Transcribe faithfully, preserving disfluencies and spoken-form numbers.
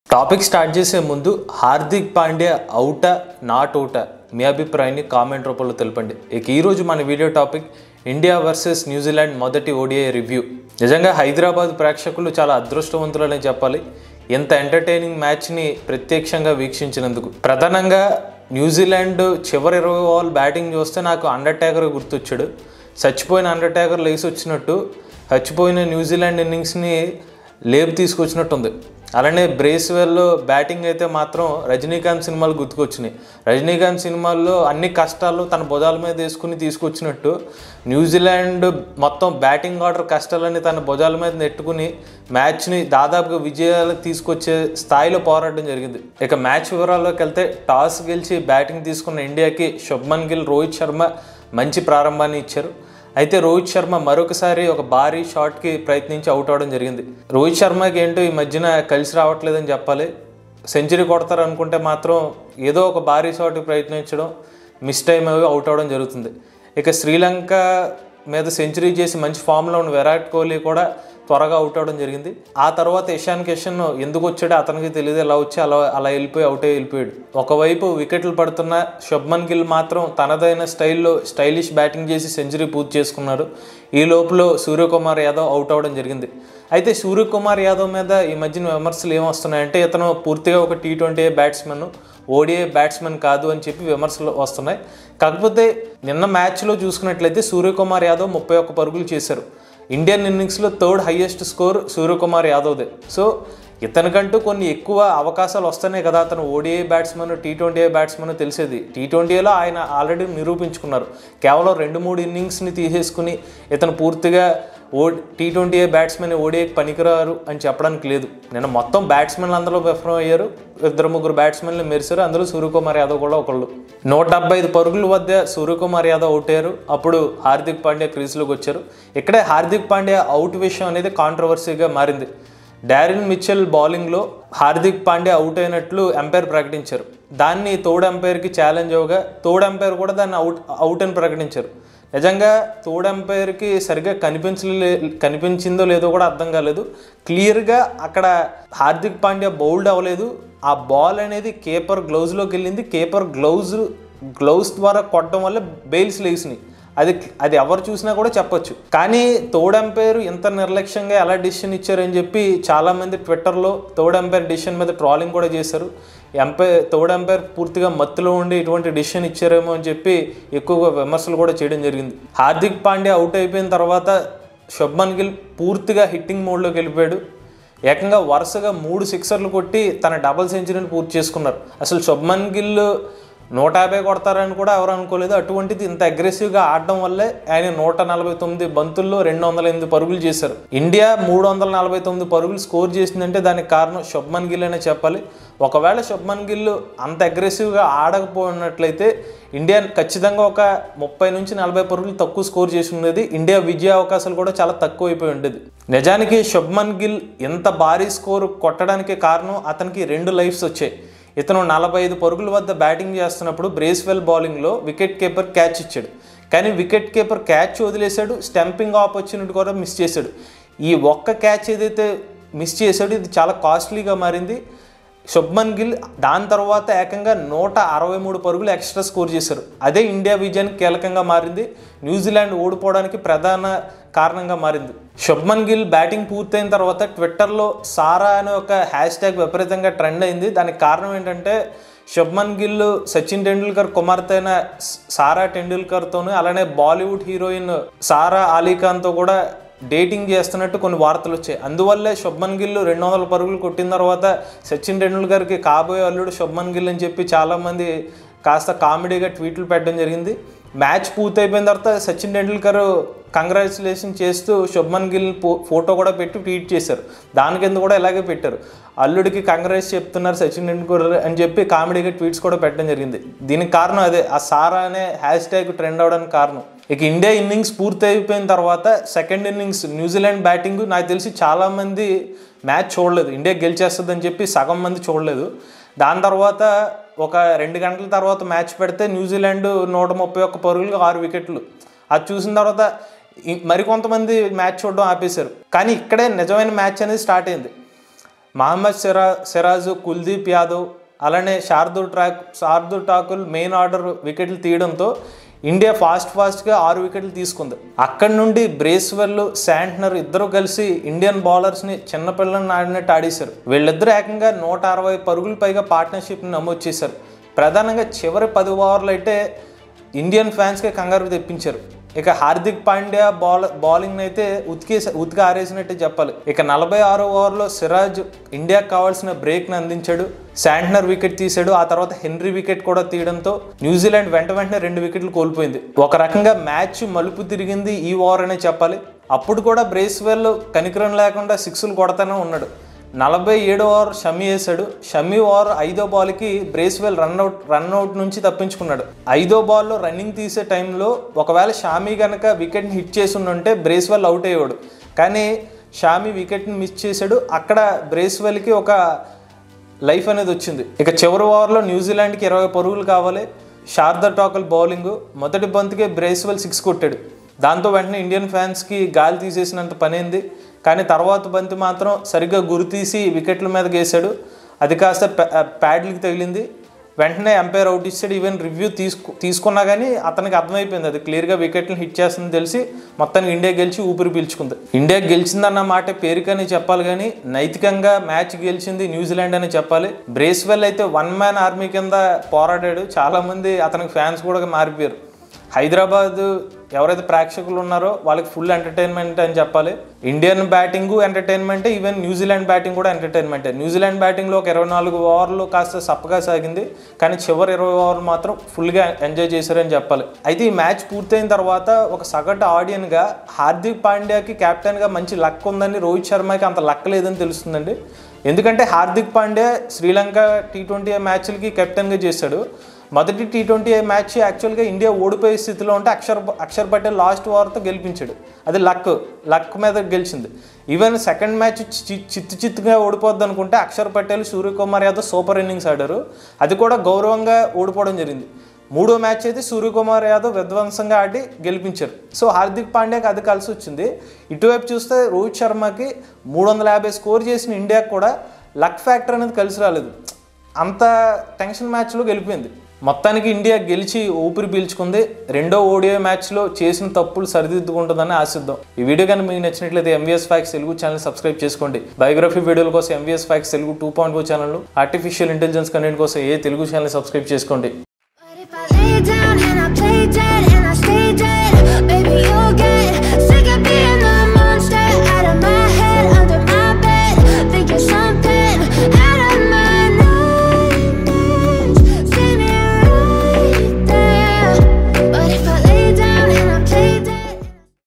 Topic start చేసే ముందు హార్దిక్ పాండ్యా అవుటా నాట్ అవుటా మీ అభిప్రాయాన్ని కామెంట్ రూపంలో తెలపండి. ఇక ఈరోజు మన వీడియో టాపిక్ ఇండియా వర్సెస్ న్యూజిలాండ్ మొదటి ఓడిఐ రివ్యూ. నిజంగా హైదరాబాద్ ప్రేక్షకులు చాలా అదృష్టవంతులనే చెప్పాలి ఎంత ఎంటర్టైనింగ్ మ్యాచ్ని ప్రత్యక్షంగా వీక్షించినందుకు. ప్రధానంగా న్యూజిలాండ్ చివరి ఇరవై ఓవర్లు బ్యాటింగ్ చూస్తే నాకు అండర్టేకర్ గుర్తొచ్చాడు. చచ్చిపోయిన అండర్టేకర్ లేచి వచ్చినట్టు చచ్చిపోయిన న్యూజిలాండ్ ఇన్నింగ్స్ని లేపు తీసుకొచ్చినట్టుంది. అలానే బ్రేస్వెల్లో బ్యాటింగ్ అయితే మాత్రం రజనీకాంత్ సినిమాలు గుర్తుకొచ్చినాయి. రజనీకాంత్ సినిమాల్లో అన్ని కష్టాలు తన భుజాల మీద వేసుకుని తీసుకొచ్చినట్టు న్యూజిలాండ్ మొత్తం బ్యాటింగ్ ఆర్డర్ కష్టాలని తన భుజాల మీద నెట్టుకుని మ్యాచ్ని దాదాపుగా విజయాలకు తీసుకొచ్చే స్థాయిలో పోరాటం జరిగింది. ఇక మ్యాచ్ వివరాల్లోకి వెళ్తే టాస్ గెలిచి బ్యాటింగ్ తీసుకున్న ఇండియాకి శుభ్మన్ గిల్, రోహిత్ శర్మ మంచి ప్రారంభాన్ని ఇచ్చారు. అయితే రోహిత్ శర్మ మరొకసారి ఒక భారీ షాట్కి ప్రయత్నించి అవుట్ అవడం జరిగింది. రోహిత్ శర్మకి ఏంటో ఈ మధ్యన కలిసి రావట్లేదని చెప్పాలి. సెంచరీ కొడతారు అనుకుంటే మాత్రం ఏదో ఒక భారీ షాట్కి ప్రయత్నించడం, మిస్ టైం అవి అవుట్ అవడం జరుగుతుంది. ఇక శ్రీలంక మీద సెంచరీ చేసి మంచి ఫామ్లో ఉన్న విరాట్ కోహ్లీ కూడా త్వరగా అవుట్ అవడం జరిగింది. ఆ తర్వాత ఇషాన్ కిషన్ ఎందుకు వచ్చాడో అతనికి తెలియదు, ఎలా వచ్చి అలా అలా వెళ్ళిపోయి అవుట్ అయ్యి వెళ్ళిపోయాడు. ఒకవైపు వికెట్లు పడుతున్న శుభ్మన్ గిల్ మాత్రం తనదైన స్టైల్లో స్టైలిష్ బ్యాటింగ్ చేసి సెంచరీ పూర్తి చేసుకున్నారు. ఈ లోపల సూర్యకుమార్ యాదవ్ అవుట్ అవడం జరిగింది. అయితే సూర్యకుమార్ యాదవ్ మీద ఈ మధ్యన విమర్శలు ఏమొస్తున్నాయంటే ఇతను పూర్తిగా ఒక T twenty batsmen, ODI batsmen కాదు అని చెప్పి విమర్శలు వస్తున్నాయి. కాకపోతే నిన్న మ్యాచ్లో చూసుకున్నట్లయితే సూర్యకుమార్ యాదవ్ ముప్పై ఒక్క పరుగులు చేశారు. ఇండియన్ ఇన్నింగ్స్లో థర్డ్ హైయెస్ట్ స్కోర్ సూర్యకుమార్ యాదవ్దే. సో ఇతనికంటూ కొన్ని ఎక్కువ అవకాశాలు వస్తున్నాయి కదా, అతను ODI batsmen, T twenty batsmen తెలిసేది. టీ ట్వంటీలో ఆయన ఆల్రెడీ నిరూపించుకున్నారు. కేవలం రెండు మూడు ఇన్నింగ్స్ని తీసేసుకుని ఇతను పూర్తిగా ఓ టీ ట్వంటీ బ్యాట్స్మెన్ ఓడిఐకి పనికిరారు అని చెప్పడానికి లేదు. నిన్న మొత్తం బ్యాట్స్మెన్లు అందరూ విఫలం అయ్యారు. ఇద్దరు ముగ్గురు బ్యాట్స్మెన్లు మెరిశారు. అందులో సూర్యకుమార్ యాదవ్ కూడా ఒకళ్ళు. నూట డెబ్బై ఐదు పరుగుల వద్ద సూర్యకుమార్ యాదవ్ అవుట్ అయ్యారు. అప్పుడు హార్దిక్ పాండ్యా క్రీజ్లోకి వచ్చారు. ఇక్కడే హార్దిక్ పాండ్యా అవుట్ విషయం అనేది కాంట్రవర్సీగా మారింది. డారిన్ మిచెల్ బౌలింగ్లో హార్దిక్ పాండ్యా అవుట్ అయినట్లు ఎంపైర్ ప్రకటించారు. దాన్ని తోడు ఎంపైర్కి ఛాలెంజ్ అవ్వగా తోడు ఎంపైర్ కూడా దాన్ని అవుట్ అవుట్ అని ప్రకటించారు. నిజంగా తోడు ఎంపైర్కి సరిగ్గా కనిపించలే కనిపించిందో లేదో కూడా అర్థం కాలేదు. క్లియర్గా అక్కడ హార్దిక్ పాండ్యా బౌల్డ్ అవ్వలేదు. ఆ బాల్ అనేది కేపర్ గ్లౌజ్లోకి వెళ్ళింది. కేపర్ గ్లౌజ్ గ్లౌజ్ ద్వారా కొట్టడం వల్ల బెయిల్స్ లేసినాయి. అది అది ఎవరు చూసినా కూడా చెప్పొచ్చు. కానీ తోడు ఎంపైర్ ఇంత నిర్లక్ష్యంగా ఎలా డిసిషన్ ఇచ్చారని చెప్పి చాలామంది ట్విట్టర్లో తోడు ఎంపైర్ డిసిషన్ మీద ట్రాలింగ్ కూడా చేశారు. ఎంపైర్ తోడు ఎంపైర్ పూర్తిగా మత్తులో ఉండి ఇటువంటి డిసిషన్ ఇచ్చారేమో అని చెప్పి ఎక్కువగా విమర్శలు కూడా చేయడం జరిగింది. హార్దిక్ పాండ్యా అవుట్ అయిపోయిన తర్వాత శుభ్మన్ గిల్ పూర్తిగా హిట్టింగ్ మోడ్లోకి వెళ్ళిపోయాడు. ఏకంగా వరుసగా మూడు సిక్సర్లు కొట్టి తన డబుల్ సెంచరీని పూర్తి చేసుకున్నారు. అసలు శుభ్మన్ గిల్ నూట యాభై కొడతారని కూడా ఎవరు అనుకోలేదు. అటువంటిది ఇంత అగ్రెసివ్గా ఆడడం వల్లే ఆయన నూట నలభై తొమ్మిది బంతుల్లో రెండు వందల ఎనిమిది పరుగులు చేశారు. ఇండియా మూడు వందల నలభై తొమ్మిది పరుగులు స్కోర్ చేసిందంటే దానికి కారణం శుభ్మన్ గిల్ అనే చెప్పాలి. ఒకవేళ శుభ్మన్ గిల్ అంత అగ్రెసివ్గా ఆడకపోయినట్లయితే ఇండియా ఖచ్చితంగా ఒక ముప్పై నుంచి నలభై పరుగులు తక్కువ స్కోర్ చేసి ఉండేది. ఇండియా విజయ అవకాశాలు కూడా చాలా తక్కువ అయిపోయి ఉండేది. నిజానికి శుభ్మన్ గిల్ ఎంత భారీ స్కోర్ కొట్టడానికి కారణం అతనికి రెండు లైఫ్స్ వచ్చాయి. ఇతను నలభై ఐదు పరుగుల వద్ద బ్యాటింగ్ చేస్తున్నప్పుడు బ్రేస్వెల్ బౌలింగ్లో వికెట్ కీపర్ క్యాచ్ ఇచ్చాడు. కానీ వికెట్ కీపర్ క్యాచ్ వదిలేశాడు, స్టంపింగ్ ఆపర్చునిటీ కూడా మిస్ చేశాడు. ఈ ఒక్క క్యాచ్ ఏదైతే మిస్ చేశాడో ఇది చాలా కాస్ట్లీగా మారింది. శుభ్మన్ గిల్ దాని తర్వాత ఏకంగా నూట అరవై మూడు పరుగులు ఎక్స్ట్రా స్కోర్ చేశారు. అదే ఇండియా విజయానికి కీలకంగా మారింది. న్యూజిలాండ్ ఓడిపోవడానికి ప్రధాన కారణంగా మారింది. శుభ్మన్ గిల్ బ్యాటింగ్ పూర్తయిన తర్వాత ట్విట్టర్లో సారా అనే ఒక హ్యాష్ ట్యాగ్ విపరీతంగా ట్రెండ్ అయింది. దానికి కారణం ఏంటంటే శుభ్మన్ గిల్ సచిన్ టెండూల్కర్ కుమార్తె అయిన సారా టెండూల్కర్తోనూ అలానే బాలీవుడ్ హీరోయిన్ సారా అలీ ఖాన్తో కూడా డేటింగ్ చేస్తున్నట్టు కొన్ని వార్తలు వచ్చాయి. అందువల్లే శుభ్మన్ గిల్ రెండు వందల పరుగులు కొట్టిన తర్వాత సచిన్ టెండూల్కర్కి కాబోయే అల్లుడు శుభ్మన్ గిల్ అని చెప్పి చాలామంది కాస్త కామెడీగా ట్వీట్లు పెట్టడం జరిగింది. మ్యాచ్ పూర్తయిపోయిన తర్వాత సచిన్ టెండూల్కర్ కంగ్రాచులేషన్ చేస్తూ శుభ్మన్ గిల్ ఫోటో కూడా పెట్టి ట్వీట్ చేశారు. దాని కింద కూడా ఇలాగే పెట్టారు, అల్లుడికి కంగ్రాట్స్ చెప్తున్నారు సచిన్ టెండూల్కర్ అని చెప్పి కామెడీగా ట్వీట్స్ కూడా పెట్టడం జరిగింది. దీనికి కారణం అదే, ఆ సారా అనే హ్యాష్ ట్యాగ్ ట్రెండ్ అవడానికి కారణం. ఇక ఇండియా ఇన్నింగ్స్ పూర్తి అయిపోయిన తర్వాత సెకండ్ ఇన్నింగ్స్ న్యూజిలాండ్ బ్యాటింగ్ నాకు తెలిసి చాలామంది మ్యాచ్ చూడలేదు. ఇండియా గెలిచేస్తుందని చెప్పి సగం మంది చూడలేదు. దాని తర్వాత ఒక రెండు గంటల తర్వాత మ్యాచ్ పెడితే న్యూజిలాండ్ నూట ముప్పై ఒక్క పరుగులు ఆరు వికెట్లు. అది చూసిన తర్వాత మరికొంతమంది మ్యాచ్ చూడడం ఆపేశారు. కానీ ఇక్కడే నిజమైన మ్యాచ్ అనేది స్టార్ట్ అయింది. మహమ్మద్ సిరా సిరాజు కుల్దీప్ యాదవ్ అలానే Shardul track Shardul Thakur main order వికెట్లు తీయడంతో ఇండియా ఫాస్ట్ ఫాస్ట్గా ఆరు వికెట్లు తీసుకుంది. అక్కడి నుండి బ్రేస్వెల్ శాంట్నర్ ఇద్దరు కలిసి ఇండియన్ బౌలర్స్ని చిన్నపిల్లల్ని ఆడినట్టు ఆడేశారు. వీళ్ళిద్దరూ ఏకంగా నూట అరవై పరుగులు పైగా పార్ట్నర్షిప్ని నమోదు చేశారు. ప్రధానంగా చివరి పది ఓవర్లు అయితే ఇండియన్ ఫ్యాన్స్కి కంగారు తెప్పించారు. ఇక హార్దిక్ పాండ్యా బాల్ బౌలింగ్ అయితే ఉతికి ఉతికి ఆరేసినట్టే చెప్పాలి. ఇక నలభై ఆరో ఓవర్లో సిరాజ్ ఇండియాకు కావాల్సిన బ్రేక్ని అందించాడు. శాంట్నర్ వికెట్ తీశాడు. ఆ తర్వాత హెన్రీ వికెట్ కూడా తీయడంతో న్యూజిలాండ్ వెంట వెంటనే రెండు వికెట్లు కోల్పోయింది. ఒక రకంగా మ్యాచ్ మలుపు తిరిగింది ఈ ఓవర్ అనే చెప్పాలి. అప్పుడు కూడా బ్రేస్వెల్ కనికరం లేకుండా సిక్స్లు కొడతానే ఉన్నాడు. నలభై ఏడో ఓవర్ షమి వేశాడు. షమి ఓవర్ ఐదో బాల్కి బ్రేస్వెల్ రన్అట్ రన్అట్ నుంచి తప్పించుకున్నాడు. ఐదో బాల్లో రన్నింగ్ తీసే టైంలో ఒకవేళ షామీ కనుక వికెట్ని హిట్ చేసి ఉంటే బ్రేస్వెల్ అవుట్ అయ్యేవాడు. కానీ షామీ వికెట్ని మిస్ చేశాడు. అక్కడ బ్రేస్వెల్కి ఒక లైఫ్ అనేది వచ్చింది. ఇక చివరి ఓవర్లో న్యూజిలాండ్కి ఇరవై పరుగులు కావాలి. శార్దూల్ ఠాకూర్ బౌలింగ్ మొదటి బంతికే బ్రేస్వెల్ సిక్స్ కొట్టాడు. దాంతో వెంటనే ఇండియన్ ఫ్యాన్స్కి గాలి తీసేసినంత పనైంది. కానీ తర్వాత బంతి మాత్రం సరిగ్గా గురి తీసి వికెట్ల మీద గేశాడు. అది కాస్త ప్యాడ్లకి తగిలింది. వెంటనే ఎంపైర్ అవుట్ ఇచ్చాడు. ఈవెన్ రివ్యూ తీసుకు తీసుకున్నా కానీ అతనికి అర్థమైపోయింది అది క్లియర్గా వికెట్ని హిట్ చేస్తుందని తెలిసి మొత్తానికి ఇండియా గెలిచి ఊపిరి పీల్చుకుంది. ఇండియా గెలిచిందన్న మాట పేరుకని చెప్పాలి కానీ నైతికంగా మ్యాచ్ గెలిచింది న్యూజిలాండ్ అని చెప్పాలి. బ్రేస్వెల్ అయితే వన్ మ్యాన్ ఆర్మీ కింద పోరాడాడు. చాలామంది అతనికి ఫ్యాన్స్ కూడా మారిపోయారు. హైదరాబాద్ ఎవరైతే ప్రేక్షకులు ఉన్నారో వాళ్ళకి ఫుల్ ఎంటర్టైన్మెంట్ అని చెప్పాలి. ఇండియన్ బ్యాటింగ్ ఎంటర్టైన్మెంటే, ఈవెన్ న్యూజిలాండ్ బ్యాటింగ్ కూడా ఎంటర్టైన్మెంటే. న్యూజిలాండ్ బ్యాటింగ్లో ఒక ఇరవై నాలుగు ఓవర్లు కాస్త సప్పగా సాగింది. కానీ చివరి ఇరవై ఓవర్లు మాత్రం ఫుల్గా ఎంజాయ్ చేశారని చెప్పాలి. అయితే ఈ మ్యాచ్ పూర్తయిన తర్వాత ఒక సగటు ఆడియన్గా హార్దిక్ పాండ్యాకి కెప్టెన్గా మంచి లక్ ఉందని, రోహిత్ శర్మకి అంత లక్ లేదని తెలుస్తుందండి. ఎందుకంటే హార్దిక్ పాండ్యా శ్రీలంక టీ ట్వంటీ మ్యాచ్లకి కెప్టెన్గా చేశాడు. మొదటి టీ ట్వంటీ మ్యాచ్ యాక్చువల్గా ఇండియా ఓడిపోయే స్థితిలో ఉంటే అక్షర్ అక్షర్ పటేల్ లాస్ట్ ఓవర్తో గెలిపించాడు. అది లక్ లక్ మీద గెలిచింది. ఈవెన్ సెకండ్ మ్యాచ్ చిత్తు చిత్తుగా ఓడిపోద్ది అనుకుంటే అక్షర్ పటేల్, సూర్యకుమార్ యాదవ్ సూపర్ ఇన్నింగ్స్ ఆడారు. అది కూడా గౌరవంగా ఓడిపోవడం జరిగింది. మూడో మ్యాచ్ అయితే సూర్యకుమార్ యాదవ్ విధ్వంసంగా ఆడి గెలిపించారు. సో హార్దిక్ పాండ్యాకి అది కలిసి వచ్చింది. ఇటువైపు చూస్తే రోహిత్ శర్మకి మూడు వందల యాభై స్కోర్ చేసిన ఇండియాకి కూడా లక్ ఫ్యాక్టర్ అనేది కలిసి రాలేదు. అంత టెన్షన్ మ్యాచ్లో గెలిపోయింది. మొత్తానికి ఇండియా గెలిచి ఊపిరి పీల్చుకుంది. రెండో ఓడిఐ మ్యాచ్లో చేసిన తప్పులు సరిదిద్దుకుంటుందని ఆశిద్దాం. ఈ వీడియో కానీ మీకు నచ్చినట్లయితే MVS facts Telugu channel subscribe చేసుకోండి. బయోగ్రఫీ వీడియోల కోసం MVS facts Telugu two point four channel, artificial intelligence content కోసం ఏ తెలుగు ఛానల్ సబ్స్క్రైబ్ చేసుకోండి.